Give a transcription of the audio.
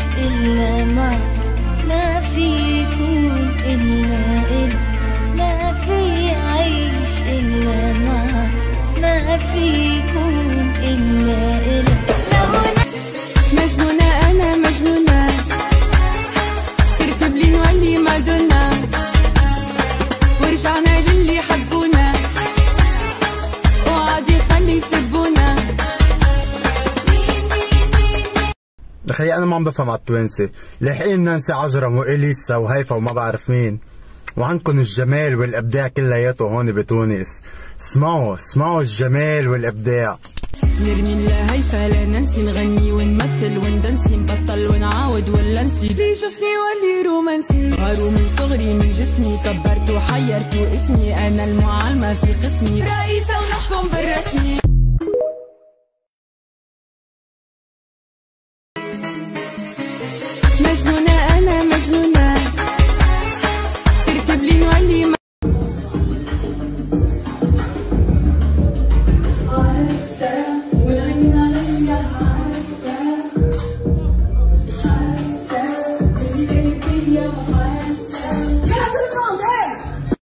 إلا معك، ما في يكون إلا إلك، ما في عيش إلا معك، ما في يكون إلا إلك. مجنونة أنا مجنونة، تركب لي نولي مادونا، ورجعنا للي حبونا وعاد يخلي يسبونا. دخلي انا ما عم بفهم على التوانسه، لاحقين نانسي عجرم واليسا وهيفا وما بعرف مين، وعندكم الجمال والابداع كلياته هون بتونس. اسمعوا الجمال والابداع. نرمي لهيفا لا ننسي، نغني ونمثل وندنسي، نبطل ونعاود ولا نسي، لي شوفني ولي رومانسي، غاروا من صغري من جسمي، كبرت وحيرت اسمي، انا المعلمة في قسمي، رئيسة ونحكم بالرسمي.